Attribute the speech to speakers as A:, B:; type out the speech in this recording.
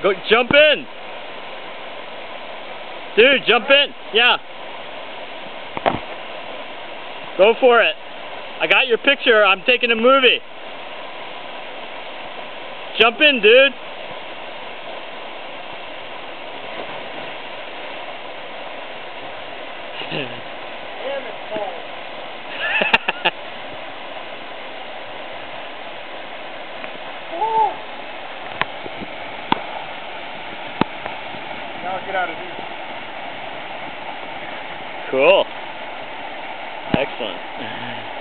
A: Go, jump in! Dude, jump in! Yeah. Go for it. I got your picture. I'm taking a movie. Jump in, dude.
B: Damn, it's cold. Now get out of here.
A: Cool. Excellent.